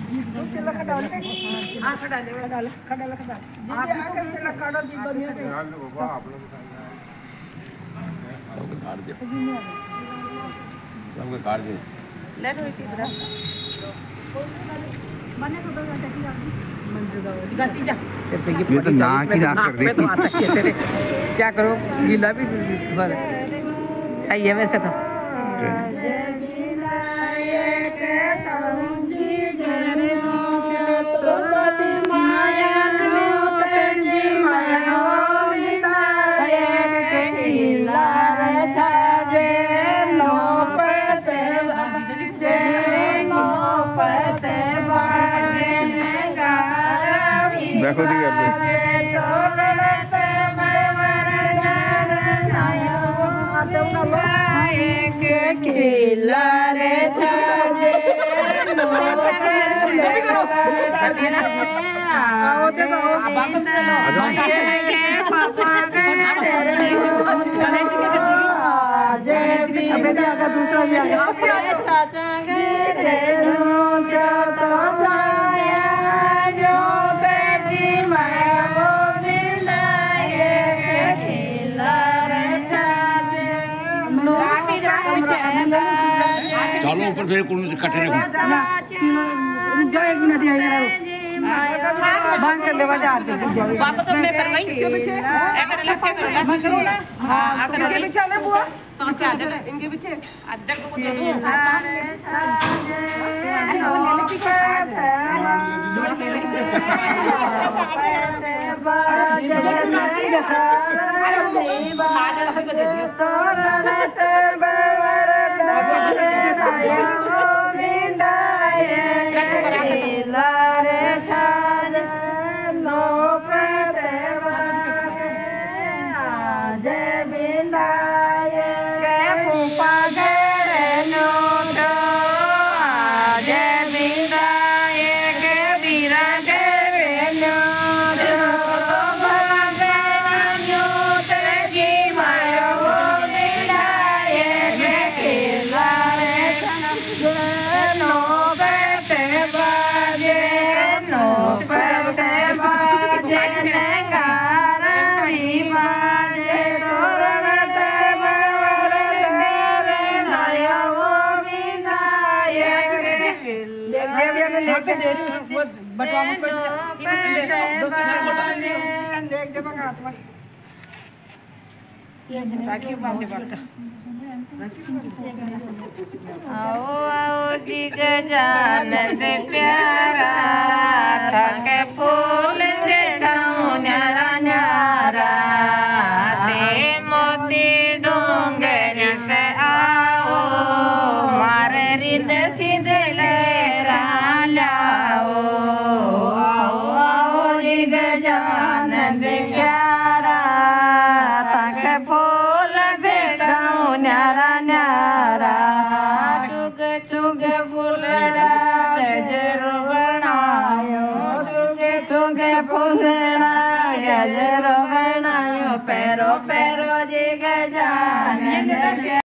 चला खडाल पे हां खडाले खडाल खडाल खडाल जी जी आके चला काटो जी बनिया के बाबा आप लोग सब काट दे सब काट दे ले लो इधर मने को बता की मंजूदा गाती जा तेरे से ये तो ना की ना कर दी तो आता है तेरे क्या करो गीला भी सही है वैसे तो देखो दी कर दूसरा भी आया चलो ऊपर फिर कौन कटे रखो जो एक मिनट आएगा बंद कर ले बाजार से बात तो मैं करवाई इसके पीछे चेक कर बंद करो ना हां इनके पीछे में बुआ समझ आ जाए इनके पीछे अदर को दे दो बटवा में कुछ ये दे दो देख दे बगा हाथ में ताकि बांध दे आओ आओ जी गजानन प्यारा थक फूल चढ़ाऊं न्यारा न्यारा ते मोती डोंगर से आओ मार रिद सीधे लेरा लाओ आओ आओ जी गजानन प्यारा थक फूल चढ़ाऊं न्यारा न्यारा चुग चुग फुलड़ा गजरो बनायो चुग चुग फुलड़ा गजरो बनायो पैरो पैरो जी गजानन